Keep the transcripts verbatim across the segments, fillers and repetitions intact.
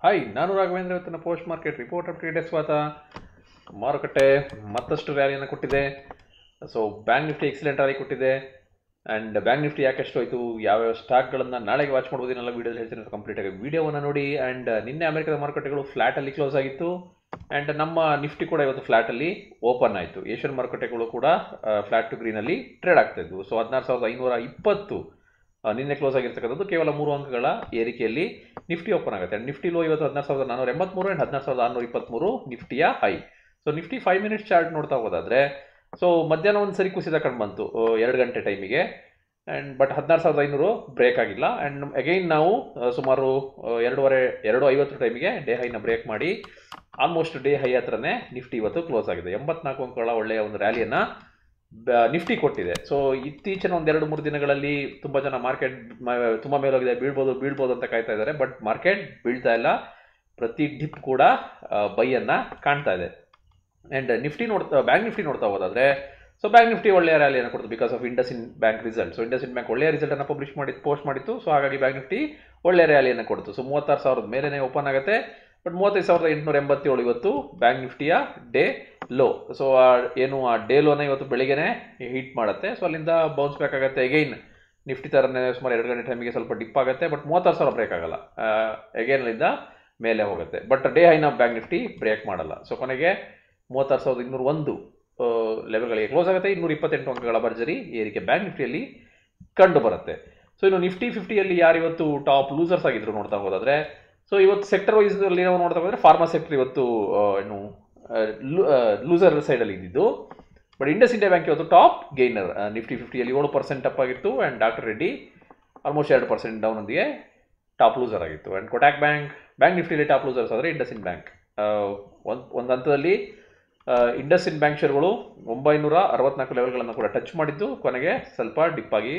Hi, ನಾನು ರಾಘವೇಂದ್ರ. ಇವತ್ತಿನ post market report update ಸ್ವಾಗತ. ಮಾರುಕಟ್ಟೆ ಮತ್ತಷ್ಟು ರ್ಯಾಲಿಯನ್ನು ಕೊಟ್ಟಿದೆ. So Bank Nifty excellent rally ಕೊಟ್ಟಿದೆ. ಆ್ಯಂಡ್ ಬ್ಯಾಂಕ್ ನಿಫ್ಟಿ ಯಾಕೆಷ್ಟು ಹೋಯಿತು, ಯಾವ್ಯಾವ ಸ್ಟಾಕ್ಗಳನ್ನು ನಾಳೆಗೆ ವಾಚ್ ಮಾಡ್ಬೋದು, ಇದನ್ನೆಲ್ಲ ವೀಡಿಯೋದಲ್ಲಿ ಹೇಳ್ತೀನಿ. ಕಂಪ್ಲೀಟಾಗಿ ವೀಡಿಯೋವನ್ನು ನೋಡಿ. ಆ್ಯಂಡ್ ನಿನ್ನೆ ಅಮೆರಿಕದ ಮಾರುಕಟ್ಟೆಗಳು ಫ್ಲಾಟಲ್ಲಿ ಕ್ಲೋಸ್ ಆಗಿತ್ತು. ಆ್ಯಂಡ್ ನಮ್ಮ ನಿಫ್ಟಿ ಕೂಡ ಇವತ್ತು ಫ್ಲಾಟಲ್ಲಿ ಓಪನ್ ಆಯಿತು. ಏಷ್ಯನ್ ಮಾರುಕಟ್ಟೆಗಳು ಕೂಡ ಫ್ಲಾಟ್ ಟು ಗ್ರೀನಲ್ಲಿ ಟ್ರೇಡ್ ಆಗ್ತಾಯಿದ್ವು. ಸೊ ಹದಿನಾರು ಸಾವಿರದ ಐನೂರ ಇಪ್ಪತ್ತು ನಿನ್ನೆ ಕ್ಲೋಸ್ ಆಗಿರ್ತಕ್ಕಂಥದ್ದು. ಕೇವಲ ಮೂರು ಅಂಕಗಳ ಏರಿಕೆಯಲ್ಲಿ ನಿಫ್ಟಿ ಓಪನ್ ಆಗುತ್ತೆ. ಆ್ಯಂಡ್ ನಿಫ್ಟಿ ಲೋ ಇವತ್ತು ಹದಿನಾರು ಸಾವಿರದ ನಾನ್ನೂರ ಎಂಬತ್ಮೂರು ಆ್ಯಂಡ್ ಹದಿನಾರು ಸಾವಿರದ ಆರುನೂರ ಇಪ್ಪತ್ತ್ಮೂರು ನಿಫ್ಟಿಯ high. So Nifty five minutes chart ನೋಡ್ತಾ ಹೋಗೋದಾದರೆ, ಸೊ ಮಧ್ಯಾಹ್ನ ಒಂದು ಸರಿ ಕುಸಿದ ಕಂಡು ಬಂತು ಎರಡು ಗಂಟೆ ಟೈಮಿಗೆ. ಆ್ಯಂಡ್ ಬಟ್ ಹದಿನಾರು ಸಾವಿರದ ಐನೂರು ಬ್ರೇಕ್ ಆಗಿಲ್ಲ. ಆ್ಯಂಡ್ ಅಗೈನ್ ನಾವು ಸುಮಾರು ಎರಡೂವರೆ ಎರಡು ಐವತ್ತು ಟೈಮಿಗೆ ಡೇ ಹೈನ ಬ್ರೇಕ್ ಮಾಡಿ ಆಲ್ಮೋಸ್ಟ್ ಡೇ ಹೈ ಹತ್ರನೇ ನಿಫ್ಟಿ ಇವತ್ತು ಕ್ಲೋಸ್ ಆಗಿದೆ. ಎಂಬತ್ನಾಲ್ಕು ಅಂಕಗಳ ಒಳ್ಳೆಯ ಒಂದು ರ್ಯಾಲಿಯನ್ನು ನಿಫ್ಟಿ ಕೊಟ್ಟಿದೆ. ಸೊ ಇತ್ತೀಚಿನ ಒಂದು ಎರಡು ಮೂರು ದಿನಗಳಲ್ಲಿ ತುಂಬ ಜನ ಮಾರ್ಕೆಟ್ ತುಂಬ ಮೇಲೋಗಿದೆ, ಬೀಳ್ಬೋದು ಬೀಳ್ಬೋದು ಅಂತ ಕಾಯ್ತಾ ಇದ್ದಾರೆ. ಬಟ್ ಮಾರ್ಕೆಟ್ ಬೀಳ್ತಾ ಇಲ್ಲ, ಪ್ರತಿ ಡಿಪ್ ಕೂಡ ಬೈಯನ್ನು ಕಾಣ್ತಾ ಇದೆ. ಆ್ಯಂಡ್ ನಿಫ್ಟಿ ನೋಡ್ತಾ ಬ್ಯಾಂಕ್ ನಿಫ್ಟಿ ನೋಡ್ತಾ ಹೋದಾದರೆ, ಸೊ ಬ್ಯಾಂಕ್ ನಿಫ್ಟಿ ಒಳ್ಳೆಯ ರ್ಯಾಲಿಯನ್ನು ಕೊಡ್ತು because of IndusInd Bank result. So IndusInd Bank ಒಳ್ಳೆಯ ರಿಸಲ್ಟನ್ನು ಪಬ್ಲಿಷ್ ಮಾಡಿ ಪೋಸ್ಟ್ ಮಾಡಿತ್ತು. ಸೊ ಹಾಗಾಗಿ ಬ್ಯಾಂಕ್ ನಿಫ್ಟಿ ಒಳ್ಳೆಯ ರ್ಯಾಲಿಯನ್ನು ಕೊಡ್ತು. ಸೊ ಮೂವತ್ತಾರು ಸಾವಿರದ ಮೇಲೇ ಓಪನ್ ಆಗುತ್ತೆ. ಬಟ್ ಮೂವತ್ತೈದು ಸಾವಿರದ ಎಂಟುನೂರ ಎಂಬತ್ತೇಳು ಇವತ್ತು ಬ್ಯಾಂಕ್ ನಿಫ್ಟಿಯ ಡೇ ಲೋ. ಸೊ ಏನು ಆ ಡೇ ಲೋನ ಇವತ್ತು ಬೆಳಿಗ್ಗೆನೆ ಹಿಟ್ ಮಾಡುತ್ತೆ. ಸೊ ಅಲ್ಲಿಂದ ಬೌನ್ಸ್ ಬ್ಯಾಕ್ ಆಗುತ್ತೆ. ಎಗೈನ್ ನಿಫ್ಟಿ ಥರನೇ ಸುಮಾರು ಎರಡು ಗಂಟೆ ಟೈಮಿಗೆ ಸ್ವಲ್ಪ ಡಿಪ್ ಆಗುತ್ತೆ. ಬಟ್ ಮೂವತ್ತಾರು ಸಾವಿರ ಬ್ರೇಕ್ ಆಗಲ್ಲ, ಎಗೈನ್ ಅಲ್ಲಿಂದ ಮೇಲೆ ಹೋಗುತ್ತೆ. ಬಟ್ ಡೇ ಹೈನ ಬ್ಯಾಂಕ್ ನಿಫ್ಟಿ ಬ್ರೇಕ್ ಮಾಡಲ್ಲ. ಸೊ ಕೊನೆಗೆ ಮೂವತ್ತಾರು ಸಾವಿರದ ಇನ್ನೂರ ಒಂದು ಲೆವೆಲ್ಗಳಿಗೆ ಕ್ಲೋಸ್ ಆಗುತ್ತೆ. ಇನ್ನೂರ ಇಪ್ಪತ್ತೆಂಟು ಅಂಕಗಳ ಭರ್ಜರಿ ಏರಿಕೆ ಬ್ಯಾಂಕ್ ನಿಫ್ಟಿಯಲ್ಲಿ ಕಂಡು ಬರುತ್ತೆ. ಸೊ ಇನ್ನು ನಿಫ್ಟಿ ಫಿಫ್ಟಿಯಲ್ಲಿ ಯಾರಿವತ್ತು ಟಾಪ್ ಲೂಸರ್ಸ್ ಆಗಿದ್ರು ನೋಡ್ತಾ ಹೋದಾದರೆ, ಸೊ ಇವತ್ತು ಸೆಕ್ಟರ್ ವೈಸ್ ಅಲ್ಲಿ ನಾವು ನೋಡ್ತಾ ಹೋದರೆ ಫಾರ್ಮಾ ಸೆಕ್ಟರ್ ಇವತ್ತು ಏನು ಲೂಸರ್ ಸೈಡಲ್ಲಿ ಇದ್ದಿದ್ದು. ಬಟ್ ಇಂಡಸ್ ಇಂಡಿಯಾ ಬ್ಯಾಂಕ್ ಇವತ್ತು ಟಾಪ್ ಗೈನರ್. ನಿಫ್ಟಿ ಫಿಫ್ಟಿಯಲ್ಲಿ ಏಳು ಪರ್ಸೆಂಟ್ ಅಪ್ ಆಗಿತ್ತು. ಆ್ಯಂಡ್ ಡಾಕ್ಟರ್ ರೆಡ್ಡಿ ಆಲ್ಮೋಸ್ಟ್ ಎರಡು ಪರ್ಸೆಂಟ್ ಡೌನ್ ಒಂದಿಗೆ ಟಾಪ್ ಲೂಸರ್ ಆಗಿತ್ತು. ಆ್ಯಂಡ್ ಕೊಟ್ಯಾಕ್ ಬ್ಯಾಂಕ್ ಬ್ಯಾಂಕ್ ನಿಫ್ಟಿಯಲ್ಲಿ ಟಾಪ್ ಲೂಸರ್ಸ್ ಆದರೆ ಇಂಡಸ್ ಇನ್ ಬ್ಯಾಂಕ್. ಒಂದು ಒಂದು ಹಂತದಲ್ಲಿ ಇಂಡಸ್ ಇನ್ ಬ್ಯಾಂಕ್ ಶೇರ್ಗಳು ಒಂಬೈನೂರ ಅರವತ್ನಾಲ್ಕು ಲೆವೆಲ್ಗಳನ್ನು ಕೂಡ ಟಚ್ ಮಾಡಿದ್ದು, ಕೊನೆಗೆ ಸ್ವಲ್ಪ ಡಿಪ್ ಆಗಿ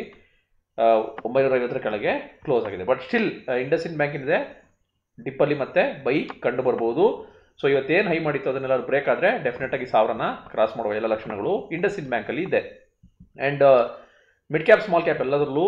ಒಂಬೈನೂರ ಐವತ್ತರ ಕೆಳಗೆ ಕ್ಲೋಸ್ ಆಗಿದೆ. But still IndusInd Bank ಏನಿದೆ ಡಿಪ್ಪಲ್ಲಿ ಮತ್ತೆ ಬೈ ಕಂಡು ಬರ್ಬೋದು. ಸೊ ಇವತ್ತೇನು ಹೈ ಮಾಡಿತ್ತು ಅದನ್ನೆಲ್ಲ ಬ್ರೇಕ್ ಆದರೆ ಡೆಫಿನೆಟ್ ಆಗಿ ಸಾವಿರನ ಕ್ರಾಸ್ ಮಾಡುವ ಎಲ್ಲ ಲಕ್ಷಣಗಳು ಇಂಡಸ್ ಇನ್ ಬ್ಯಾಂಕಲ್ಲಿ ಇದೆ. And mid cap small cap ಎಲ್ಲದರಲ್ಲೂ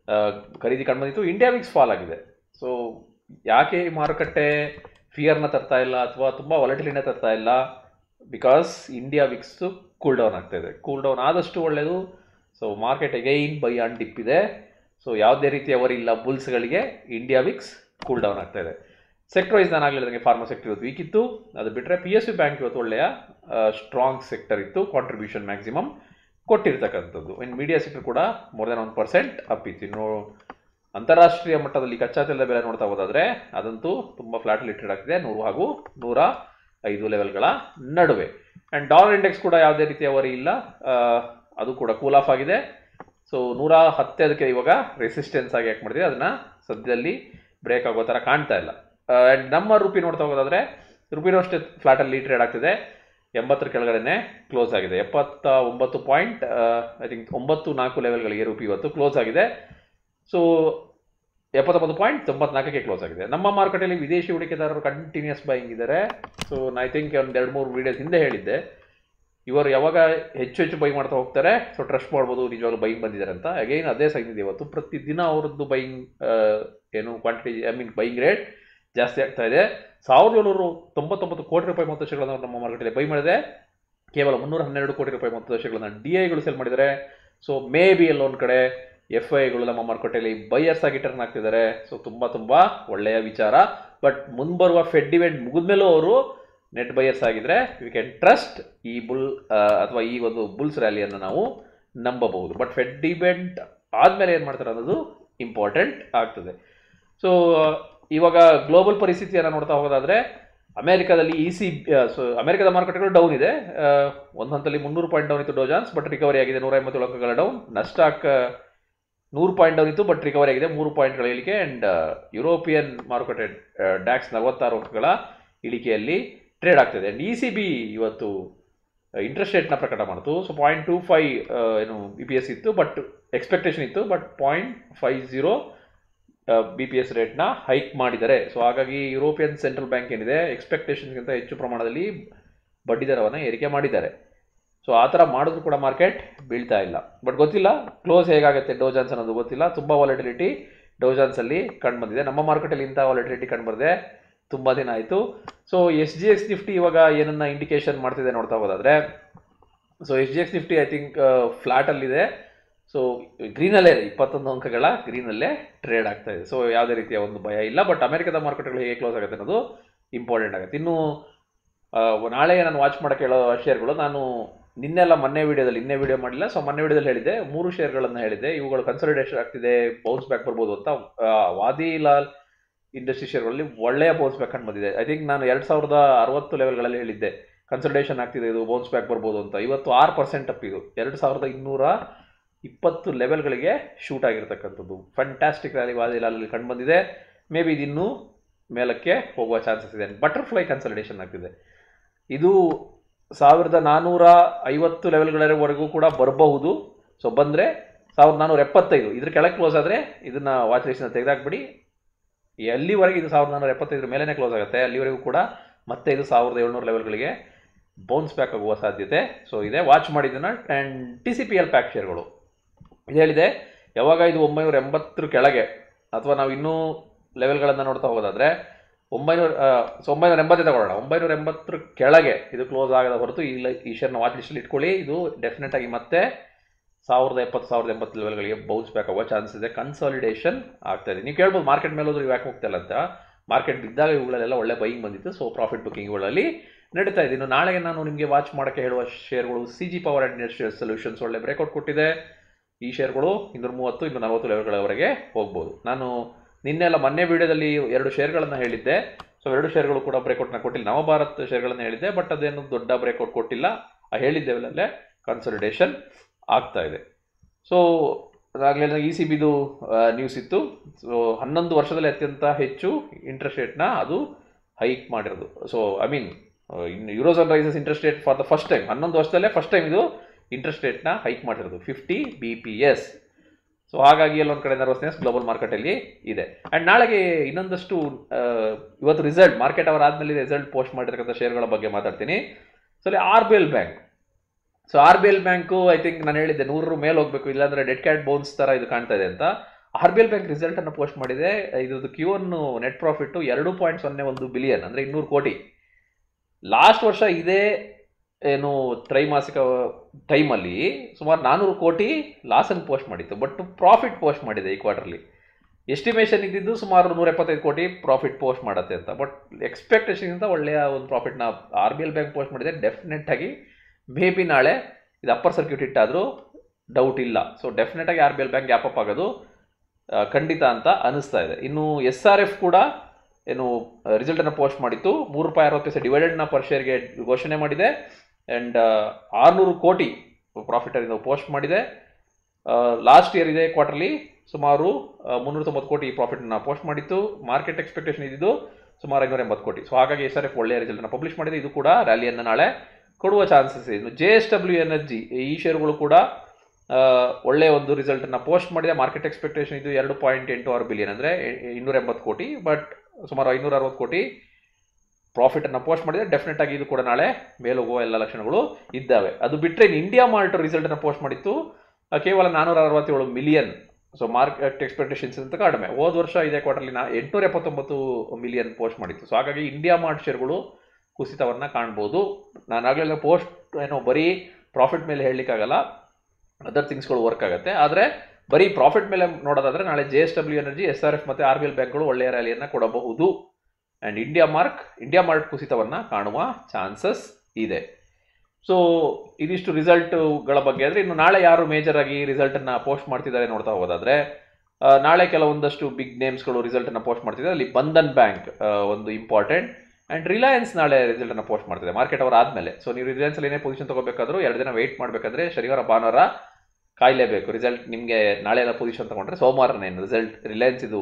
ಖರೀದಿ ಕಂಡು ಬಂದಿತ್ತು. ಇಂಡಿಯಾ ವಿಕ್ಸ್ ಫಾಲ್ ಆಗಿದೆ. ಸೊ ಯಾಕೆ ಈ ಮಾರುಕಟ್ಟೆ ಫಿಯರ್ನ ತರ್ತಾ ಇಲ್ಲ ಅಥವಾ ತುಂಬ ವಾಲಟಿಲಿನ ತರ್ತಾ ಇಲ್ಲ? Because India VIX cool down ಆಗ್ತಾ ಇದೆ. ಕೂಲ್ ಡೌನ್ ಆದಷ್ಟು ಒಳ್ಳೆಯದು. So market again buy on dip ಇದೆ. ಸೊ ಯಾವುದೇ ರೀತಿಯ ವರಿ ಇಲ್ಲ ಬುಲ್ಸ್ಗಳಿಗೆ. ಇಂಡಿಯಾ ವಿಕ್ಸ್ ಕೂಲ್ ಡೌನ್ ಆಗ್ತಾ ಇದೆ. ಸೆಕ್ಟರ್ ವೈಸ್ ನಾನು ಆಗಲಿಲ್ಲ, ಫಾರ್ಮಾ ಸೆಕ್ಟರ್ ಇವತ್ತು ವೀಕ್ ಇತ್ತು. ಅದು ಬಿಟ್ಟರೆ ಪಿ ಎಸ್ ಯು ಬ್ಯಾಂಕ್ ಇವತ್ತು ಒಳ್ಳೆಯ ಸ್ಟ್ರಾಂಗ್ ಸೆಕ್ಟರ್ ಇತ್ತು, ಕಾಂಟ್ರಿಬ್ಯೂಷನ್ ಮ್ಯಾಕ್ಸಿಮಮ್ ಕೊಟ್ಟಿರ್ತಕ್ಕಂಥದ್ದು. ಇನ್ನು ಮೀಡಿಯಾ ಸೆಕ್ಟರ್ ಕೂಡ more than one percent up ಇತ್ತು. ಇನ್ನು ಅಂತಾರಾಷ್ಟ್ರೀಯ ಮಟ್ಟದಲ್ಲಿ ಕಚ್ಚಾ ತೆಲದ ಬೆಲೆ ನೋಡ್ತಾ ಹೋದಾದರೆ ಅದಂತೂ ತುಂಬ ಫ್ಲಾಟಲ್ಲಿ ಟ್ರೇಡ್ ಆಗ್ತಿದೆ, ನೂರು ಹಾಗೂ ನೂರ ಐದು ಲೆವೆಲ್ಗಳ ನಡುವೆ. ಆ್ಯಂಡ್ ಡಾಲರ್ ಇಂಡೆಕ್ಸ್ ಕೂಡ ಯಾವುದೇ ರೀತಿಯ ವರಿ ಇಲ್ಲ, ಅದು ಕೂಡ ಕೂಲ್ ಆಫ್ ಆಗಿದೆ. ಸೊ ನೂರ ಹತ್ತೆ ಅದಕ್ಕೆ ಇವಾಗ ರೆಸಿಸ್ಟೆನ್ಸ್ ಆಗಿ ಯಾಕೆ ಮಾಡಿದೆ, ಅದನ್ನು ಸದ್ಯದಲ್ಲಿ ಬ್ರೇಕ್ ಆಗೋ ಥರ ಕಾಣ್ತಾ ಇಲ್ಲ. ಆ್ಯಂಡ್ ನಮ್ಮ ರುಪಿ ನೋಡ್ತಾ ಹೋಗೋದಾದರೆ ರುಪಿನೂ ಅಷ್ಟೇ ಫ್ಲಾಟಲ್ಲಿ ಟ್ರೇಡ್ ಆಗ್ತಿದೆ. ಎಂಬತ್ತರ ಕೆಳಗಡೆ ಕ್ಲೋಸ್ ಆಗಿದೆ. ಎಪ್ಪತ್ತ ಒಂಬತ್ತು ಪಾಯಿಂಟ್ ಐ ಥಿಂಕ್ ಒಂಬತ್ತು ನಾಲ್ಕು ಲೆವೆಲ್ಗಳಿಗೆ ರುಪಿ ಇವತ್ತು ಕ್ಲೋಸ್ ಆಗಿದೆ. ಸೊ ಎಪ್ಪತ್ತೊಂಬತ್ತು ಪಾಯಿಂಟ್ ತೊಂಬತ್ನಾಲ್ಕಕ್ಕೆ ಕ್ಲೋಸ್ ಆಗಿದೆ. ನಮ್ಮ ಮಾರುಕಟ್ಟೆಯಲ್ಲಿ ವಿದೇಶಿ ಹೂಡಿಕೆದಾರರು ಕಂಟಿನ್ಯೂಸ್ ಬೈಯಿಂಗ್ ಇದ್ದಾರೆ. ಸೊ ಐ ಥಿಂಕ್ ಒಂದು ಎರಡು ಮೂರು ವೀಡಿಯೋಸ್ ಹಿಂದೆ ಹೇಳಿದ್ದೆ, ಇವರು ಯಾವಾಗ ಹೆಚ್ಚು ಹೆಚ್ಚು ಬೈ ಮಾಡ್ತಾ ಹೋಗ್ತಾರೆ, ಸೊ ಟ್ರಸ್ಟ್ ಮಾಡ್ಬೋದು ನಿಜವಾಗ್ಲೂ ಬೈಯಿಂಗ್ ಬಂದಿದ್ದಾರೆ ಅಂತ. ಅಗೈನ್ ಅದೇ ಸೈನ್ ಇದೆ ಇವತ್ತು. ಪ್ರತಿದಿನ ಅವರದ್ದು ಬೈಯಿಂಗ್ ಏನು quantity I mean buying rate ಜಾಸ್ತಿ ಆಗ್ತಾ ಇದೆ. ಸಾವಿರದ ಏಳ್ನೂರು ತೊಂಬತ್ತೊಂಬತ್ತು ಕೋಟಿ ರೂಪಾಯಿ ಮೊತ್ತ ದಶಗಳನ್ನು ನಮ್ಮ ಮಾರ್ಕೆಟಲ್ಲಿ ಬೈ ಮಾಡಿದೆ. ಕೇವಲ ಮುನ್ನೂರ ಹನ್ನೆರಡು ಕೋಟಿ ರೂಪಾಯಿ ಮೊತ್ತ ದಶಗಳನ್ನು ಡಿ ಐಗಳು ಸೆಲ್ ಮಾಡಿದ್ದಾರೆ. ಸೊ ಮೇ ಬಿ ಎಲ್ಲೊಂದು ಕಡೆ ಎಫ್ ಐಗಳು ನಮ್ಮ ಮಾರುಕಟ್ಟೆಯಲ್ಲಿ ಬೈಯರ್ಸ್ ಆಗಿ ಟರ್ನ್ ಆಗ್ತಿದ್ದಾರೆ. ಸೊ ತುಂಬ ತುಂಬ ಒಳ್ಳೆಯ ವಿಚಾರ. ಬಟ್ ಮುಂಬರುವ ಫೆಡ್ ಇವೆಂಟ್ ಮುಗಿದ್ಮೇಲೂ ಅವರು ನೆಟ್ ಬೈಯರ್ಸ್ ಆಗಿದ್ರೆ ವಿ ಕ್ಯಾನ್ ಟ್ರಸ್ಟ್ ಈ ಬುಲ್ ಅಥವಾ ಈ ಒಂದು ಬುಲ್ಸ್ ರ್ಯಾಲಿಯನ್ನು ನಾವು ನಂಬಬಹುದು. ಬಟ್ ಫೆಡ್ ಇವೆಂಟ್ ಆದಮೇಲೆ ಏನು ಮಾಡ್ತಾರೆ ಅನ್ನೋದು ಇಂಪಾರ್ಟೆಂಟ್ ಆಗ್ತದೆ. ಸೊ ಇವಾಗ ಗ್ಲೋಬಲ್ ಪರಿಸ್ಥಿತಿಯನ್ನು ನೋಡ್ತಾ ಹೋಗೋದಾದರೆ ಅಮೆರಿಕಾದಲ್ಲಿ ಇ ಸಿ ಸೊ ಅಮೆರಿಕದ ಮಾರುಕಟ್ಟೆಗಳು ಡೌನ್ ಇದೆ. ಒಂದು ಹಂತದಲ್ಲಿ ಮುನ್ನೂರು ಪಾಯಿಂಟ್ ಡೌನ್ ಇತ್ತು ಡೋಜಾನ್ಸ್, ಬಟ್ ರಿಕವರಿ ಆಗಿದೆ ನೂರ ಎಂಬತ್ತೇಳು ಅಂಕಗಳ ಡೌನ್. ನಸ್ಟಾಕ್ ನೂರು ಪಾಯಿಂಟ್ ಡೌನ್ ಇತ್ತು, ಬಟ್ ರಿಕವರಿ ಆಗಿದೆ ಮೂರು ಪಾಯಿಂಟ್ಗಳ ಇಳಿಕೆ. ಆ್ಯಂಡ್ ಯುರೋಪಿಯನ್ ಮಾರುಕಟ್ಟೆ ಡ್ಯಾಕ್ಸ್ ನಲವತ್ತಾರು ಅಂಕಗಳ ಇಳಿಕೆಯಲ್ಲಿ ಟ್ರೇಡ್ ಆಗ್ತಿದೆ. ಆ್ಯಂಡ್ ಇ ಸಿ ಬಿ ಇವತ್ತು ಇಂಟ್ರೆಸ್ಟ್ ರೇಟ್ನ ಪ್ರಕಟ ಮಾಡಿತು. ಸೊ ಪಾಯಿಂಟ್ ಟೂ ಫೈವ್ ಏನು ಬಿ ಪಿ ಎಸ್ ಇತ್ತು, ಬಟ್ ಎಕ್ಸ್ಪೆಕ್ಟೇಷನ್ ಇತ್ತು, but point five zero B P S ರೇಟ್ನ ಹೈಕ್ ಮಾಡಿದ್ದಾರೆ. ಸೊ ಹಾಗಾಗಿ ಯುರೋಪಿಯನ್ ಸೆಂಟ್ರಲ್ ಬ್ಯಾಂಕ್ ಏನಿದೆ ಎಕ್ಸ್ಪೆಕ್ಟೇಷನ್ಗಿಂತ ಹೆಚ್ಚು ಪ್ರಮಾಣದಲ್ಲಿ ಬಡ್ಡಿ ದರವನ್ನು ಏರಿಕೆ ಮಾಡಿದ್ದಾರೆ. ಸೊ ಆ ಥರ ಮಾಡಿದ್ರು ಕೂಡ ಮಾರ್ಕೆಟ್ ಬೀಳ್ತಾ ಇಲ್ಲ. ಬಟ್ ಗೊತ್ತಿಲ್ಲ ಕ್ಲೋಸ್ ಹೇಗಾಗುತ್ತೆ ಡೋಜಾನ್ಸ್ ಅನ್ನೋದು ಗೊತ್ತಿಲ್ಲ. ತುಂಬ ವಾಲಟಿಲಿಟಿ ಡೋಜಾನ್ಸಲ್ಲಿ ಕಂಡು ಬಂದಿದೆ. ನಮ್ಮ ಮಾರ್ಕೆಟಲ್ಲಿ ಇಂಥ ವಾಲಟಿಲಿಟಿ ಕಂಡು ಬಂದಿದೆ, ತುಂಬ ದಿನ ಆಯಿತು. So S G X Nifty ಇವಾಗ ಏನನ್ನ ಇಂಡಿಕೇಶನ್ ಮಾಡ್ತಿದೆ ನೋಡ್ತಾ ಹೋದಾದರೆ, so S G X Nifty I think ಫ್ಲಾಟಲ್ಲಿದೆ. ಸೊ ಗ್ರೀನಲ್ಲೇ ಇದೆ, ಇಪ್ಪತ್ತೊಂದು ಅಂಕಗಳ ಗ್ರೀನಲ್ಲೇ ಟ್ರೇಡ್ ಆಗ್ತಾ ಇದೆ. ಸೊ ಯಾವುದೇ ರೀತಿಯ ಒಂದು ಭಯ ಇಲ್ಲ. ಬಟ್ ಅಮೆರಿಕದ ಮಾರ್ಕೆಟ್ಗಳು ಹೇಗೆ ಕ್ಲೋಸ್ ಆಗುತ್ತೆ ಅನ್ನೋದು ಇಂಪಾರ್ಟೆಂಟ್ ಆಗುತ್ತೆ. ಇನ್ನು ನಾಳೆ ನಾನು ವಾಚ್ ಮಾಡೋಕ್ಕೆ ಹೇಳೋ ಶೇರ್ಗಳು, ನಾನು ನಿನ್ನೆಲ್ಲ ಮೊನ್ನೆ ವೀಡಿಯೋದಲ್ಲಿ ಇನ್ನೇ ವೀಡಿಯೋ ಮಾಡಿಲ್ಲ. ಸೊ ಮೊನ್ನೆ ವೀಡಿಯೋದಲ್ಲಿ ಹೇಳಿದ್ದೆ, ಮೂರು ಶೇರ್ಗಳನ್ನು ಹೇಳಿದ್ದೆ, ಇವುಗಳು ಕನ್ಸಾಲಿಡೇಷನ್ ಆಗ್ತಿದೆ, ಬೌನ್ಸ್ ಬ್ಯಾಕ್ ಬರ್ಬೋದು ಅಂತ. ವಾದಿಲಾಲ್ ಇಂಡಸ್ಟ್ರಿ ಶೇರ್ಗಳಲ್ಲಿ ಒಳ್ಳೆಯ ಬೌನ್ಸ್ ಬ್ಯಾಕ್ ಕಂಡು ಬಂದಿದೆ. ಐ ಥಿಂಕ್ ನಾನು ಎರಡು ಸಾವಿರದ ಅರವತ್ತು ಲೆವೆಲ್ಗಳಲ್ಲಿ ಹೇಳಿದ್ದೆ ಕನ್ಸಲ್ಟೇಷನ್ ಆಗ್ತಿದೆ, ಇದು ಬೌನ್ಸ್ ಬ್ಯಾಕ್ ಬರ್ಬೋದು ಅಂತ. ಇವತ್ತು ಆರು ಪರ್ಸೆಂಟ್ ಅಪ್, ಇದು ಎರಡು ಸಾವಿರದ ಇನ್ನೂರ ಇಪ್ಪತ್ತು ಲೆವೆಲ್ಗಳಿಗೆ ಶೂಟ್ ಆಗಿರ್ತಕ್ಕಂಥದ್ದು. ಫ್ಯಾಂಟಾಸ್ಟಿಕ್ ರ್ಯಾಲಿ ವಾದಿಲಾಲಲ್ಲಿ ಕಂಡು ಬಂದಿದೆ. ಮೇ ಬಿ ಇದಿನ್ನೂ ಮೇಲಕ್ಕೆ ಹೋಗುವ ಚಾನ್ಸಸ್ ಇದೆ. ಬಟರ್ಫ್ಲೈ ಕನ್ಸಲ್ಟೇಷನ್ ಆಗ್ತಿದೆ, ಇದು ಸಾವಿರದ ನಾನ್ನೂರ ಐವತ್ತು ಲೆವೆಲ್ಗಳವರೆಗೂ ಕೂಡ ಬರಬಹುದು. ಸೊ ಬಂದರೆ ಸಾವಿರದ ನಾನ್ನೂರ ಎಪ್ಪತ್ತೈದು ಇದ್ರ ಕೆಳಗೆ ಕ್ಲೋಸ್ ಆದರೆ ಇದನ್ನ ವಾಚ್ ಲಿಸ್ಟ್ನ ತೆಗೆದಾಕ್ಬಿಡಿ. ಎಲ್ಲಿವರೆಗೆ ಇದು ಸಾವಿರದ ನಾನ್ನೂರ ಎಪ್ಪತ್ತೈದರ ಮೇಲೇ ಕ್ಲೋಸ್ ಆಗುತ್ತೆ, ಅಲ್ಲಿವರೆಗೂ ಕೂಡ ಮತ್ತೆ ಇದು ಸಾವಿರದ ಏಳ್ನೂರು ಲೆವೆಲ್ಗಳಿಗೆ ಬೌನ್ಸ್ ಬ್ಯಾಕ್ ಆಗುವ ಸಾಧ್ಯತೆ ಸೊ ಇದೆ. ವಾಚ್ ಮಾಡಿದ್ದನ್ನ. And T C P L pack ಶೇರ್ಗಳು ಇದು ಹೇಳಿದೆ, ಯಾವಾಗ ಇದು ಒಂಬೈನೂರ ಎಂಬತ್ತರ ಕೆಳಗೆ ಅಥವಾ ನಾವು ಇನ್ನೂ ಲೆವೆಲ್ಗಳನ್ನು ನೋಡ್ತಾ ಹೋಗೋದಾದರೆ ಒಂಬೈನೂರ ಸೊ ಒಂಬೈನೂರ ಎಂಬತ್ತೇ ತಗೊಳ್ಳೋಣ. ಒಂಬೈನೂರ ಎಂಬತ್ತರ ಕೆಳಗೆ ಇದು ಕ್ಲೋಸ್ ಆಗದ ಹೊರತು ಇಲ್ಲ, ಈ ಶೇರ್ನ ವಾಚ್ ಲಿಸ್ಟಲ್ಲಿ ಇಟ್ಕೊಳ್ಳಿ. ಇದು ಡೆಫಿನೆಟ್ ಆಗಿ ಮತ್ತೆ ಸಾವಿರದ ಎಪ್ಪತ್ತು ಸಾವಿರದ ಎಂಬತ್ತು ಲೆವೆಲ್ಗಳಿಗೆ ಬೌನ್ಸ್ ಬ್ಯಾಕ್ ಆಗುವ ಚಾನ್ಸ್ ಇದೆ. ಕನ್ಸಾಲಿಡೇಷನ್ ಆಗ್ತಾ ಇದೆ. ನೀವು ಕೇಳ್ಬೋದು ಮಾರ್ಕೆಟ್ ಮೇಲೆ ಹೋದ್ರೆ ಯಾಕೆ ಹೋಗ್ತಾ ಇಲ್ಲ ಅಂತ. ಮಾರ್ಕೆಟ್ ಬಿದ್ದಾಗ ಇವುಗಳಲ್ಲೆಲ್ಲ ಒಳ್ಳೆ ಬೈಯಿಂಗ್ ಬಂದಿತ್ತು. ಸೊ ಪ್ರಾಫಿಟ್ ಬುಕ್ಕಿಂಗ್ಗಳಲ್ಲಿ ನಡೀತಾ ಇದೆ. ಇನ್ನು ನಾಳೆಗೆ ನಾನು ನಿಮಗೆ ವಾಚ್ ಮಾಡೋಕ್ಕೆ ಹೇಳುವ ಶೇರ್ಗಳು C G Power and Industrial Solutions ಒಳ್ಳೆ ಬ್ರೇಕ್ಔಟ್ ಕೊಟ್ಟಿದೆ. ಈ ಶೇರ್ಗಳು ಇನ್ನೂರ ಮೂವತ್ತು ಇನ್ನೂರ ನಲವತ್ತು ಲೆವೆಲ್ಗಳವರೆಗೆ ಹೋಗ್ಬೋದು. ನಾನು ನಿನ್ನೆಲ್ಲ ಮೊನ್ನೆ ವಿಡಿಯೋದಲ್ಲಿ ಎರಡು ಶೇರ್ಗಳನ್ನು ಹೇಳಿದ್ದೆ. ಸೊ ಎರಡು ಶೇರ್ಗಳು ಕೂಡ ಬ್ರೇಕ್ಔಟ್ನ ಕೊಟ್ಟಿಲ್ಲ. ನವಭಾರತ್ ಶೇರ್ಗಳನ್ನು ಹೇಳಿದ್ದೆ, ಬಟ್ ಅದೇನು ದೊಡ್ಡ ಬ್ರೇಕ್ಔಟ್ ಕೊಟ್ಟಿಲ್ಲ. ಆ ಹೇಳಿದ್ದೇವಲ್ಲೇ ಕನ್ಸಾಲಿಡೇಷನ್ ಆಗ್ತಾ ಇದೆ. ಸೊ ಅದಾಗಲೇ ಇ ಸಿ ಬಿದು ನ್ಯೂಸ್ ಇತ್ತು. ಸೊ ಹನ್ನೊಂದು ವರ್ಷದಲ್ಲಿ ಅತ್ಯಂತ ಹೆಚ್ಚು ಇಂಟ್ರೆಸ್ಟ್ ರೇಟ್ನ ಅದು ಹೈಕ್ ಮಾಡಿರೋದು. So I mean in eurozone raises interest rate for the first time, ಹನ್ನೊಂದು ವರ್ಷದಲ್ಲೇ ಫಸ್ಟ್ ಟೈಮ್ ಇದು ಇಂಟ್ರೆಸ್ಟ್ ರೇಟ್ನ ಹೈಕ್ ಮಾಡಿರೋದು fifty B P S. So ಹಾಗಾಗಿ ಎಲ್ಲೊಂದು ಕಡೆ ನರ್ವಸ್ನೆಸ್ ಗ್ಲೋಬಲ್ ಮಾರ್ಕೆಟಲ್ಲಿ ಇದೆ. ಆ್ಯಂಡ್ ನಾಳೆಗೆ ಇನ್ನೊಂದಷ್ಟು ಇವತ್ತು ರಿಸಲ್ಟ್ ಮಾರ್ಕೆಟ್ ಅವರ್ ಆದಮೇಲೆ ರಿಸಲ್ಟ್ ಪೋಸ್ಟ್ ಮಾಡಿರ್ತಕ್ಕಂಥ ಶೇರ್ಗಳ ಬಗ್ಗೆ ಮಾತಾಡ್ತೀನಿ. ಸೊ ಅಲ್ಲಿ R B L Bank. So R B L Bank I think ನಾನು ಹೇಳಿದ್ದೆ ನೂರರ ಮೇಲೆ ಹೋಗಬೇಕು, ಇಲ್ಲಾಂದರೆ ಡೆಡ್ ಕ್ಯಾಟ್ ಬೌನ್ಸ್ ಥರ ಇದು ಕಾಣ್ತಾ ಇದೆ ಅಂತ. ಆರ್ ಬಿ ಎಲ್ ಬ್ಯಾಂಕ್ ರಿಸಲ್ಟನ್ನು ಪೋಸ್ಟ್ ಮಾಡಿದೆ. ಇದ್ರದ್ದು ಕ್ಯೂ ಒನ್ ನೆಟ್ ಪ್ರಾಫಿಟ್ಟು ಎರಡು ಪಾಯಿಂಟ್ ಸೊನ್ನೆ ಒಂದು ಬಿಲಿಯನ್, ಅಂದರೆ ಇನ್ನೂರು ಕೋಟಿ. ಲಾಸ್ಟ್ ವರ್ಷ ಇದೇ ಏನು ತ್ರೈಮಾಸಿಕ ಟೈಮಲ್ಲಿ ಸುಮಾರು ನಾನ್ನೂರು ಕೋಟಿ ಲಾಸನ್ನು ಪೋಸ್ಟ್ ಮಾಡಿತ್ತು, ಬಟ್ ಪ್ರಾಫಿಟ್ ಪೋಸ್ಟ್ ಮಾಡಿದೆ ಈ ಕ್ವಾರ್ಟರ್ಲಿ. ಎಸ್ಟಿಮೇಷನ್ ಇದ್ದಿದ್ದು ಸುಮಾರು ನೂರ ಎಪ್ಪತ್ತೈದು ಕೋಟಿ ಪ್ರಾಫಿಟ್ ಪೋಸ್ಟ್ ಮಾಡುತ್ತೆ ಅಂತ, ಬಟ್ ಎಕ್ಸ್ಪೆಕ್ಟೇಷನ್ಗಿಂತ ಒಳ್ಳೆಯ ಒಂದು ಪ್ರಾಫಿಟ್ನ R B L Bank post ಮಾಡಿದೆ. ಡೆಫಿನೆಟ್ ಆಗಿ ಮೇ ಬಿ ನಾಳೆ ಇದು ಅಪ್ಪರ್ ಸರ್ಕ್ಯೂಟ್ ಹಿಟ್ ಆದರೂ ಡೌಟ್ ಇಲ್ಲ. ಸೊ ಡೆಫಿನೆಟ್ ಆಗಿ R B L Bank gap up ಆಗೋದು ಖಂಡಿತ ಅಂತ ಅನಿಸ್ತಾ ಇದೆ. ಇನ್ನು ಎಸ್ ಆರ್ ಎಫ್ ಕೂಡ ಏನು ರಿಸಲ್ಟನ್ನು ಪೋಸ್ಟ್ ಮಾಡಿತ್ತು. ಮೂರು ರೂಪಾಯಿ ಅರವತ್ತು ಪೈಸೆ ಡಿವಿಡೆಂಡ್ನ ಪರ್ ಶೇರ್ಗೆ ಘೋಷಣೆ ಮಾಡಿದೆ. ಆ್ಯಂಡ್ ಆರುನೂರು ಕೋಟಿ ಪ್ರಾಫಿಟನ್ನು ಪೋಸ್ಟ್ ಮಾಡಿದೆ. ಲಾಸ್ಟ್ ಇಯರ್ ಇದೆ ಕ್ವಾರ್ಟರ್ಲಿ ಸುಮಾರು ಮುನ್ನೂರ ತೊಂಬತ್ತು ಕೋಟಿ ಪ್ರಾಫಿಟನ್ನು ಪೋಸ್ಟ್ ಮಾಡಿತ್ತು. ಮಾರ್ಕೆಟ್ ಎಕ್ಸ್ಪೆಕ್ಟೇಷನ್ ಇದ್ದಿದ್ದು ಸುಮಾರು ಐನೂರ ಎಂಬತ್ತು ಕೋಟಿ. ಸೊ ಹಾಗಾಗಿ ಎಸ್ ಆರ್ ಎಫ್ ಒಳ್ಳೆಯ ರಿಸಲ್ಟನ್ನು ಪಬ್ಲಿಷ್ ಮಾಡಿದೆ. ಇದು ಕೂಡ ರ್ಯಾಲಿಯನ್ನು ನಾಳೆ ಕೊಡುವ ಚಾನ್ಸಸ್ ಇದೆ. ಜೆ ಎಸ್ ಡಬ್ಲ್ಯೂ ಎನರ್ಜಿ ಈ ಶೇರ್ಗಳು ಕೂಡ ಒಳ್ಳೆಯ ಒಂದು ರಿಸಲ್ಟನ್ನು ಪೋಸ್ಟ್ ಮಾಡಿದೆ. ಮಾರ್ಕೆಟ್ ಎಕ್ಸ್ಪೆಕ್ಟೇಷನ್ ಇದು ಎರಡು ಪಾಯಿಂಟ್ ಎಂಟು ಆರು ಬಿಲಿಯನ್, ಅಂದರೆ ಇನ್ನೂರ ಎಂಬತ್ತು ಕೋಟಿ, ಬಟ್ ಸುಮಾರು ಐನೂರ ಅರವತ್ತು ಕೋಟಿ ಪ್ರಾಫಿಟನ್ನು ಪೋಸ್ಟ್ ಮಾಡಿದೆ. ಡೆಫಿನೆಟ್ ಆಗಿ ಇದು ಕೂಡ ನಾಳೆ ಮೇಲೋಗುವ ಎಲ್ಲ ಲಕ್ಷಣಗಳು ಇದ್ದಾವೆ. ಅದು ಬಿಟ್ಟರೆ ಇಂಡಿಯಾ ಮಾರ್ಟ್ ರಿಸಲ್ಟನ್ನು ಪೋಸ್ಟ್ ಮಾಡಿತ್ತು ಕೇವಲ ನಾನ್ನೂರ ಅರವತ್ತೇಳು ಮಿಲಿಯನ್. ಸೊ ಮಾರ್ಕೆಟ್ ಎಕ್ಸ್ಪೆಕ್ಟೇಷನ್ಸ್ ಅಂತ ಕಡಿಮೆ. ಹೋದ ವರ್ಷ ಇದೇ ಕ್ವಾರ್ಟರ್ಲಿ ನಾ ಎಂಟುನೂರ ಎಪ್ಪತ್ತೊಂಬತ್ತು ಮಿಲಿಯನ್ ಪೋಸ್ಟ್ ಮಾಡಿತ್ತು. ಸೊ ಹಾಗಾಗಿ ಇಂಡಿಯಾ ಮಾರ್ಟ್ ಶೇರ್ಗಳು ಕುಸಿತವನ್ನು ಕಾಣ್ಬೋದು. ನಾನು ಆಗಲೇ ಪೋಸ್ಟ್ ಏನೋ ಬರೀ ಪ್ರಾಫಿಟ್ ಮೇಲೆ ಹೇಳಲಿಕ್ಕಾಗಲ್ಲ, ಅದರ್ ಥಿಂಗ್ಸ್ಗಳು ವರ್ಕ್ ಆಗುತ್ತೆ. ಆದರೆ ಬರೀ ಪ್ರಾಫಿಟ್ ಮೇಲೆ ನೋಡೋದಾದರೆ ನಾಳೆ J S W Energy, S R F ಮತ್ತು ಆರ್ ಬಿ ಎಲ್ ಬ್ಯಾಂಕ್ಗಳು ಒಳ್ಳೆಯ ರ್ಯಾಲಿಯನ್ನು ಕೊಡಬಹುದು. And India mark IndiaMART ಕುಸಿತವನ್ನು ಕಾಣುವ ಚಾನ್ಸಸ್ ಇದೆ. ಸೊ ಇದಿಷ್ಟು ರಿಸಲ್ಟ್ಗಳ ಬಗ್ಗೆ. ಅಂದರೆ ಇನ್ನು ನಾಳೆ ಯಾರು ಮೇಜರ್ ಆಗಿ ರಿಸಲ್ಟನ್ನು ಪೋಸ್ಟ್ ಮಾಡ್ತಿದ್ದಾರೆ ನೋಡ್ತಾ ಹೋಗೋದಾದರೆ, ನಾಳೆ ಕೆಲವೊಂದಷ್ಟು ಬಿಗ್ ನೇಮ್ಸ್ಗಳು ರಿಸಲ್ಟನ್ನು ಪೋಸ್ಟ್ ಮಾಡ್ತಿದ್ದಾರೆ. ಅಲ್ಲಿ ಬಂಧನ್ ಬ್ಯಾಂಕ್ ಒಂದು ಇಂಪಾರ್ಟೆಂಟ್. ಆ್ಯಂಡ್ ರಿಲಯನ್ಸ್ ನಾಳೆ ರಿಸಲ್ಟನ್ನು ಪೋಸ್ಟ್ ಮಾಡ್ತಿದೆ ಮಾರ್ಕೆಟ್ ಅವರ್ ಆದಮೇಲೆ. ಸೊ ನೀವು ರಿಲಯನ್ಸಲ್ಲಿ ಏನೇ ಪೊಸಿಷನ್ ತೊಗೋಬೇಕಾದ್ರೂ ಎರಡು ದಿನ ವೆಯ್ಟ್ ಮಾಡಬೇಕಂದ್ರೆ ಶನಿವಾರ ಭಾನುವಾರ ಕಾಯಲೇಬೇಕು. ರಿಸಲ್ಟ್ ನಿಮಗೆ ನಾಳೆ ಎಲ್ಲ ಪೊಸಿಷನ್ ತೊಗೊಂಡ್ರೆ ಸೋಮವಾರನೇನು ರಿಸಲ್ಟ್ ರಿಲಯನ್ಸ್ ಇದು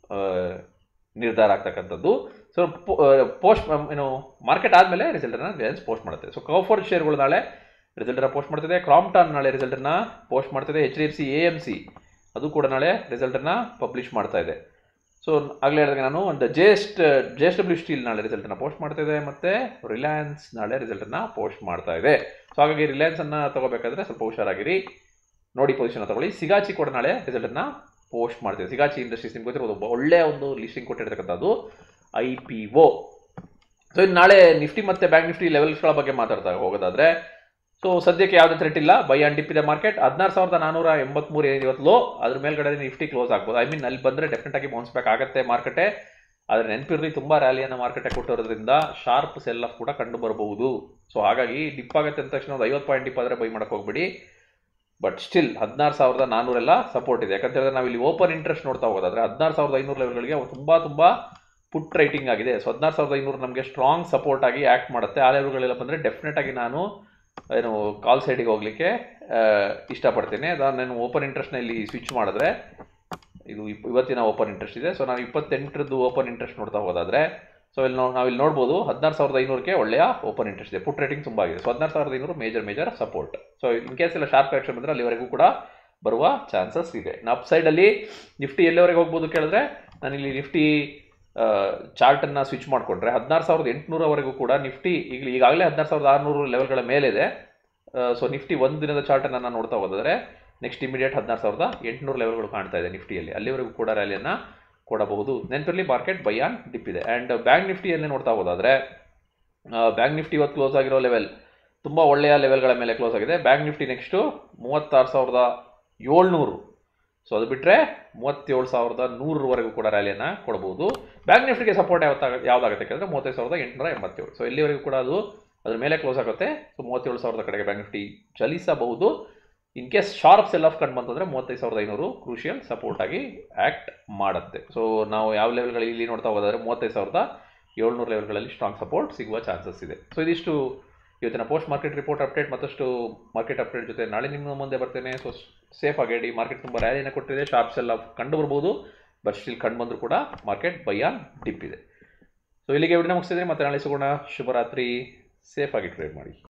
ನಿರ್ಧಾರ ಆಗ್ತಕ್ಕಂಥದ್ದು. ಸೊ ಪೋಸ್ಟ್ ಏನು ಮಾರ್ಕೆಟ್ ಆದಮೇಲೆ ರಿಸಲ್ಟನ್ನು ರಿಲಯನ್ಸ್ ಪೋಸ್ಟ್ ಮಾಡುತ್ತೆ. ಸೊ ಕೌಫರ್ಡ್ ಶೇರ್ಗಳು ನಾಳೆ ರಿಸಲ್ಟನ್ನು ಪೋಸ್ಟ್ ಮಾಡ್ತಿದೆ. ಕ್ರಾಂಪ್ಟಾನ್ ನಾಳೆ ರಿಸಲ್ಟನ್ನು ಪೋಸ್ಟ್ ಮಾಡ್ತಿದೆ. H D F C, A M C ಅದು ಕೂಡ ನಾಳೆ ರಿಸಲ್ಟನ್ನು ಪಬ್ಲಿಷ್ ಮಾಡ್ತಾ ಇದೆ. ಸೊ ಆಗಲೇ ಹೇಳಿದಾಗ ನಾನು ಒಂದು J S J S W steel ನಾಳೆ ರಿಸಲ್ಟನ್ನು ಪೋಸ್ಟ್ ಮಾಡ್ತಿದೆ, ಮತ್ತು ರಿಲಯನ್ಸ್ ನಾಳೆ ರಿಸಲ್ಟನ್ನು ಪೋಸ್ಟ್ ಮಾಡ್ತಾ ಇದೆ. ಸೊ ಹಾಗಾಗಿ ರಿಲಯನ್ಸನ್ನು ತೊಗೋಬೇಕಾದ್ರೆ ಸ್ವಲ್ಪ ಹುಷಾರಾಗಿರಿ, ನೋಡಿ ಪೊಸಿಷನ್ ತಗೊಳ್ಳಿ. ಸಿಗಾಚಿ ಕೂಡ ನಾಳೆ ರಿಸಲ್ಟನ್ನು ಪೋಸ್ಟ್ ಮಾಡ್ತಿದೆ. ಸಿಗಾಚಿ ಇಂಡಸ್ಟ್ರೀಸ್ ನಿಮ್ಗೆ ಗೊತ್ತಿರೋದು ಒಳ್ಳೆಯ ಒಂದು ಲಿಸ್ಟಿಂಗ್ ಕೊಟ್ಟಿರ್ತಕ್ಕಂಥದ್ದು. I P O. ಸೊ ಇನ್ನು ನಾಳೆ ನಿಫ್ಟಿ ಮತ್ತು ಬ್ಯಾಂಕ್ ನಿಫ್ಟಿ ಲೆವೆಲ್ಸ್ಗಳ ಬಗ್ಗೆ ಮಾತಾಡ್ತಾ ಹೋಗೋದಾದ್ರೆ, ಸೊ ಸದ್ಯಕ್ಕೆ ಯಾವುದೇ ಥ್ರೆಟ್ ಇಲ್ಲ, ಬೈ ಆ್ಯಂಡ್ ಡಿಪ್ ಇದೆ ಮಾರ್ಕೆಟ್. ಹದಿನಾರು ಸಾವಿರದ ನಾನ್ನೂರ ಎಂಬತ್ಮೂರು ಏನಿದೆ ಇವತ್ತು ಲೋ, ಅದ್ರ ಮೇಲ್ಗಡೆ ನಿಫ್ಟಿ ಕ್ಲೋಸ್ ಆಗ್ಬೋದು. ಐ ಮೀನ್ ಅಲ್ಲಿ ಬಂದರೆ ಡೆಫಿನೆಟ್ ಆಗಿ ಬೌನ್ಸ್ ಬ್ಯಾಕ್ ಆಗುತ್ತೆ ಮಾರ್ಕೆಟೇ. ಆದರೆ ನೆನಪಿರಲಿ, ತುಂಬ ರ್ಯಾಲಿಯನ್ನು ಮಾರ್ಕೆಟೇ ಕೊಟ್ಟಿರೋದ್ರಿಂದ ಶಾರ್ಪ್ ಸೆಲ್ ಆಫ್ ಕೂಡ ಕಂಡು ಬರಬಹುದು. ಸೊ ಹಾಗಾಗಿ ಡಿಪ್ ಆಗುತ್ತೆ ಅಂದ ತಕ್ಷಣ ಒಂದು ಐವತ್ತು ಪಾಯಿಂಟ್ ಡಿಪ್ ಆದರೆ ಬೈ ಮಾಡಕ್ಕೆ ಹೋಗ್ಬೇಡಿ. ಬಟ್ ಸ್ಟಿಲ್ ಹದಿನಾರು ಸಾವಿರದ ನಾನ್ನೂರೆಲ್ಲ ಸಪೋರ್ಟ್ ಇದೆ. ಯಾಕಂತ ಹೇಳಿದ್ರೆ ನಾವು ಇಲ್ಲಿ ಓಪನ್ ಇಂಟ್ರೆಸ್ಟ್ ನೋಡ್ತಾ ಹೋಗೋದಾದ್ರೆ ಹದಿನಾರು ಸಾವಿರದ ಐನೂರು ಲೆವೆಲ್ಗಳಿಗೆ ತುಂಬ ತುಂಬ ಪುಟ್ ರೈಟಿಂಗ್ ಆಗಿದೆ. ಸೊ ಹದಿನಾರು ಸಾವಿರದ ಐನೂರು ನಮಗೆ ಸ್ಟ್ರಾಂಗ್ ಸಪೋರ್ಟ್ ಆಗಿ ಆ್ಯಕ್ಟ್ ಮಾಡುತ್ತೆ. ಆ ಲೆವೆಲ್ಗಳೆಲ್ಲ ಬಂದರೆ ಡೆಫಿನೆಟ್ ಆಗಿ ನಾನು ಏನು ಕಾಲ್ ಸೈಡಿಗೆ ಹೋಗಲಿಕ್ಕೆ ಇಷ್ಟಪಡ್ತೀನಿ. ಅದಾದ ನಾನು ಓಪನ್ ಇಂಟ್ರೆಸ್ಟ್ನ ಇಲ್ಲಿ ಸ್ವಿಚ್ ಮಾಡಿದ್ರೆ, ಇದು ಇವತ್ತಿನ ಓಪನ್ ಇಂಟ್ರೆಸ್ಟ್ ಇದೆ. ಸೊ ನಾವು ಇಪ್ಪತ್ತೆಂಟರದ್ದು ಓಪನ್ ಇಂಟ್ರೆಸ್ಟ್ ನೋಡ್ತಾ ಹೋದಾದ್ರೆ, ಸೊ ಇಲ್ಲಿ ನಾವು ನಾವಿಲ್ಲಿ ನೋಡ್ಬೋದು ಹದಿನಾರು ಸಾವಿರದ ಐನೂರಕ್ಕೆ ಒಳ್ಳೆಯ ಓಪನ್ ಇಂಟ್ರೆಸ್ಟ್ ಇದೆ. ಪುಟ್ ರೇಟಿಂಗ್ ತುಂಬ ಆಗಿದೆ. ಸೊ ಹದಿನಾರು ಸಾವಿರದ ಐನೂರು major major support. So in case ಎಲ್ಲ ಶಾರ್ಪ್ ಕರೆಕ್ಷನ್ ಬಂದರೆ ಅಲ್ಲಿವರೆಗೂ ಕೂಡ ಬರುವ ಚಾನ್ಸಸ್ ಇದೆ. ಇನ್ನು ಅಪ್ ಸೈಡಲ್ಲಿ ನಿಫ್ಟಿ ಎಲ್ಲಿವರೆಗೆ ಹೋಗ್ಬೋದು ಕೇಳಿದ್ರೆ, ನಾನಿಲ್ಲಿ ನಿಫ್ಟಿ ಚಾರ್ಟನ್ನು ಸ್ವಿಚ್ ಮಾಡಿಕೊಂಡ್ರೆ ಹದಿನಾರು ಸಾವಿರದ ಎಂಟುನೂರವರೆಗೂ ಕೂಡ ನಿಫ್ಟಿ ಈಗ ಈಗಾಗಲೇ ಹದಿನಾರು ಸಾವಿರದ ಆರುನೂರು ಲೆವೆಲ್ಗಳ ಮೇಲಿದೆ. ಸೊ ನಿಫ್ಟಿ ಒಂದು ದಿನದ ಚಾರ್ಟನ್ನು ನಾನು ನೋಡ್ತಾ ಹೋದರೆ ನೆಕ್ಸ್ಟ್ ಇಮಿಡಿಯೇಟ್ ಹದಿನಾರು ಸಾವಿರದ ಎಂಟುನೂರು ಲೆವೆಲ್ಗಳು ಕಾಣ್ತಾ ಇದೆ ನಿಫ್ಟಿಯಲ್ಲಿ. ಅಲ್ಲಿವರೆಗೂ ಕೂಡ ರ್ಯಾಲಿಯನ್ನು ಕೊಡಬಹುದು. ನೆನಪಿರಲಿ, ಮಾರ್ಕೆಟ್ ಬೈ ಆನ್ ಡಿಪ್ ಇದೆ. ಆ್ಯಂಡ್ ಬ್ಯಾಂಕ್ ನಿಫ್ಟಿಯಲ್ಲಿ ನೋಡ್ತಾ ಹೋದಾದರೆ, ಬ್ಯಾಂಕ್ ನಿಫ್ಟಿ ಇವತ್ತು ಕ್ಲೋಸ್ ಆಗಿರೋ ಲೆವೆಲ್ ತುಂಬ ಒಳ್ಳೆಯ ಲೆವೆಲ್ಗಳ ಮೇಲೆ ಕ್ಲೋಸ್ ಆಗಿದೆ. ಬ್ಯಾಂಕ್ ನಿಫ್ಟಿ ನೆಕ್ಸ್ಟು ಮೂವತ್ತಾರು ಸಾವಿರದ ಏಳ್ನೂರು. ಸೊ ಅದು ಬಿಟ್ಟರೆ ಮೂವತ್ತೇಳು ಸಾವಿರದ ನೂರವರೆಗೂ ಕೂಡ ರ್ಯಾಲಿಯನ್ನು ಕೊಡಬಹುದು. ಬ್ಯಾಂಕ್ ನಿಫ್ಟಿಗೆ ಸಪೋರ್ಟ್ ಯಾವತ್ತಾಗ ಯಾವುದಾಗುತ್ತೆ ಕೇಳಿದ್ರೆ ಮೂವತ್ತೈದು ಸಾವಿರದ ಎಂಟುನೂರ ಎಂಬತ್ತೇಳು. ಸೊ ಎಲ್ಲಿವರೆಗೂ ಕೂಡ ಅದು ಅದ್ರ ಮೇಲೆ ಕ್ಲೋಸ್ ಆಗುತ್ತೆ. ಸೊ ಮೂವತ್ತೇಳು ಸಾವಿರದ ಕಡೆಗೆ ಬ್ಯಾಂಕ್ ನಿಫ್ಟಿ ಚಲಿಸಬಹುದು. In case sharp sell off ಕಂಡು ಬಂತಂದರೆ ಮೂವತ್ತೈದು ಸಾವಿರದ ಐನೂರು ಕ್ರೂಷಿಯಲ್ ಸಪೋರ್ಟ್ ಆಗಿ ಆ್ಯಕ್ಟ್ ಮಾಡುತ್ತೆ. ಸೊ ನಾವು ಯಾವ ಲೆವೆಲ್ಗಳಲ್ಲಿ ಇಲ್ಲಿ ನೋಡ್ತಾ ಹೋದಾದರೆ ಮೂವತ್ತೈದು ಸಾವಿರದ ಏಳ್ನೂರು ಲೆವೆಲ್ಗಳಲ್ಲಿ ಸ್ಟ್ರಾಂಗ್ ಸಪೋರ್ಟ್ ಸಿಗುವ ಚಾನ್ಸಸ್ ಇದೆ. ಸೊ ಇದಿಷ್ಟು ಇವತ್ತಿನ ಪೋಸ್ಟ್ ಮಾರ್ಕೆಟ್ ರಿಪೋರ್ಟ್ ಅಪ್ಡೇಟ್. ಮತ್ತಷ್ಟು ಮಾರ್ಕೆಟ್ ಅಪ್ಡೇಟ್ ಜೊತೆ ನಾಳೆ ನಿಮ್ಮ ಮುಂದೆ ಬರ್ತೇನೆ. So safe ಆಗಿಡಿ. ಮಾರ್ಕೆಟ್ ತುಂಬ ರ್ಯಾಲಿಯನ್ನು ಕೊಟ್ಟಿದೆ, ಶಾರ್ಪ್ ಸೆಲ್ ಆಫ್ ಕಂಡು ಬರ್ಬೋದು. ಬಟ್ ಸ್ಟಿಲ್ ಕಂಡು ಬಂದರೂ ಕೂಡ ಮಾರ್ಕೆಟ್ ಬೈ ಆನ್ ಡಿಪ್ ಇದೆ. ಸೊ ಇಲ್ಲಿಗೆ ವಿಡಿಯೋ ಮುಗಿಸಿದ್ರೆ ಮತ್ತೆ ನಾಳೆ ಸಿಗೋಣ. ಶುಭರಾತ್ರಿ. ಸೇಫ್ ಆಗಿ ಟ್ರೇಡ್ ಮಾಡಿ.